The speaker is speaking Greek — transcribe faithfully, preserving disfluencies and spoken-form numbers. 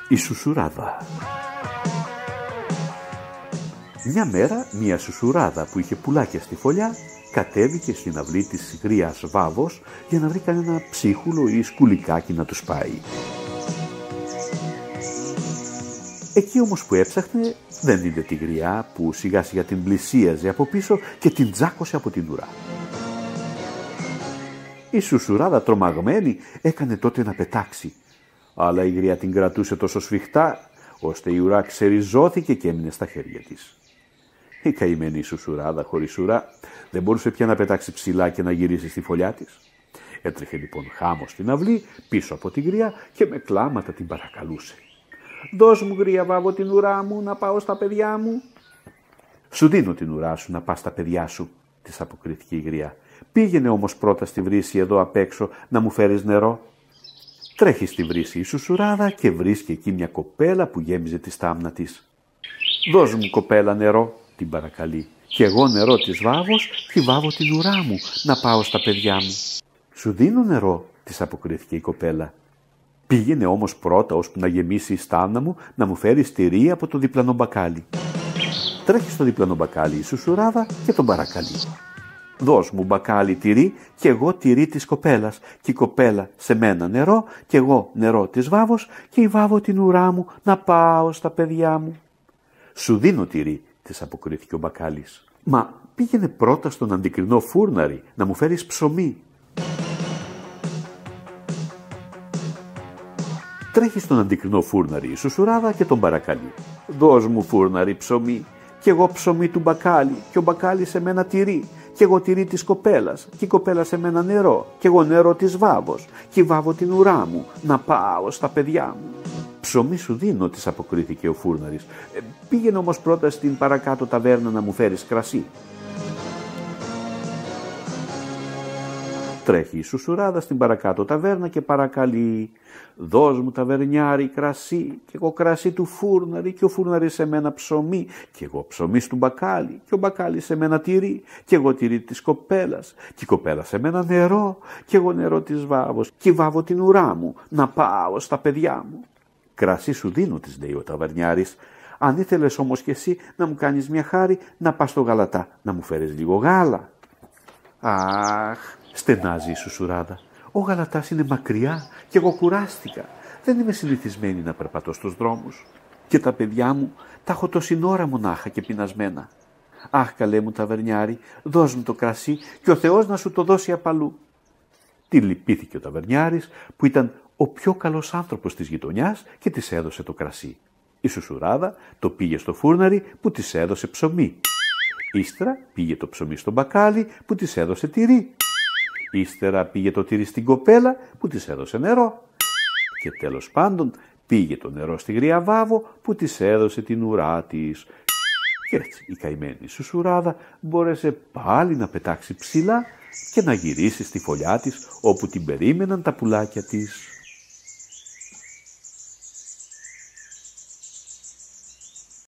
Η σουσουράδα. Μια μέρα, μια σουσουράδα που είχε πουλάκια στη φωλιά κατέβηκε στην αυλή της γριάς Βάβος για να βρει κανένα ψίχουλο ή σκουλικάκι να τους πάει. Εκεί όμως που έψαχνε δεν είδε τη γριά που σιγά σιγά την πλησίαζε από πίσω και την τζάκωσε από την ουρά. Η σουσουράδα τρομαγμένη έκανε τότε να πετάξει, αλλά η γριά την κρατούσε τόσο σφιχτά ώστε η ουρά ξεριζώθηκε και έμεινε στα χέρια της. Η καημένη σουσουράδα χωρίς ουρά δεν μπορούσε πια να πετάξει ψηλά και να γυρίσει στη φωλιά της. Έτρεχε λοιπόν χάμος στην αυλή πίσω από τη γριά και με κλάματα την παρακαλούσε. «Δώσ' μου, γρία Βάβο, την ουρά μου να πάω στα παιδιά μου». «Σου δίνω την ουρά σου να πας στα παιδιά σου», της αποκρίθηκε η γριά. «Πήγαινε όμως πρώτα στη βρύση εδώ απ' έξω να μου φέρεις νερό». Τρέχει στη βρύση η σουσουράδα και βρίσκει εκεί μια κοπέλα που γέμιζε τη στάμνα της. «Δώσ' μου, κοπέλα, νερό», την παρακαλεί. «Κι εγώ νερό της Βάβος και βάβω την ουρά μου να πάω στα παιδιά μου». «Σου δίνω νερό», της αποκρίθηκε η κοπέλα. «Πήγαινε όμως πρώτα ώσπου να γεμίσει η στάμνα μου να μου φέρεις τυρί από το διπλανό μπακάλι». Τρέχει στο διπλανό μπακάλι η σουσουράδα και τον παρακαλεί. «Δώσ' μου μπακάλι τυρί και εγώ τυρί της κοπέλας και η κοπέλα σε μένα νερό και εγώ νερό της Βάβος και η Βάβο την ουρά μου να πάω στα παιδιά μου». «Σου δίνω τυρί», της αποκρίθηκε ο μπακάλης. «Μα πήγαινε πρώτα στον αντικρινό φούρναρη να μου φέρεις ψωμί». Τρέχει στον αντικρινό φούρναρη η σουσουράδα και τον παρακαλεί. «Δώσ' μου, φούρναρη, ψωμί και εγώ ψωμί του μπακάλι και ο μπακάλι σε μένα τυρί και εγώ τυρί της κοπέλας και η κοπέλα σε μένα νερό και εγώ νερό της Βάβος και βάβω την ουρά μου να πάω στα παιδιά μου». «Ψωμί σου δίνω», της αποκρίθηκε ο φούρναρης. Ε, «πήγαινε όμως πρώτα στην παρακάτω ταβέρνα να μου φέρεις κρασί». Τρέχει η σουσουράδα στην παρακάτω ταβέρνα και παρακαλεί. «Δώσ' μου, ταβερνιάρη, κρασί και εγώ κρασί του φούρναρη και ο φούρναρης σε μένα ψωμί και εγώ ψωμί του μπακάλι και ο μπακάλι σε μένα τυρί και εγώ τυρί της κοπέλας και η κοπέλα σε μένα νερό και εγώ νερό της Βάβος και βάβω την ουρά μου να πάω στα παιδιά μου». «Κρασί σου δίνω», της λέει ο ταβερνιάρης. «Αν ήθελες όμως κι εσύ να μου κάνεις μια χάρη να πας στο Γαλατά να μου φέρεις λίγο γάλα». «Αχ», στενάζει η σουσουράδα, «ο Γαλατάς είναι μακριά και εγώ κουράστηκα. Δεν είμαι συνηθισμένη να περπατώ στους δρόμους. Και τα παιδιά μου τα έχω τόση ώρα μονάχα και πεινασμένα. Αχ, καλέ μου ταβερνιάρη, δώσ' μου το κρασί και ο Θεός να σου το δώσει απαλού». Τη λυπήθηκε ο ταβερνιάρης που ήταν ο πιο καλός άνθρωπος της γειτονιάς και της έδωσε το κρασί. Η σουσουράδα το πήγε στο φούρναρι που της έδωσε ψωμί. Ύστερα πήγε το ψωμί στο μπακάλι που της έδωσε τυρί. Ύστερα πήγε το τυρί στην κοπέλα που της έδωσε νερό. Και τέλος πάντων πήγε το νερό στη γριά Βάβο που της έδωσε την ουρά της. Και έτσι η καημένη σουσουράδα μπόρεσε πάλι να πετάξει ψηλά και να γυρίσει στη φωλιά της όπου την περίμεναν τα πουλάκια της.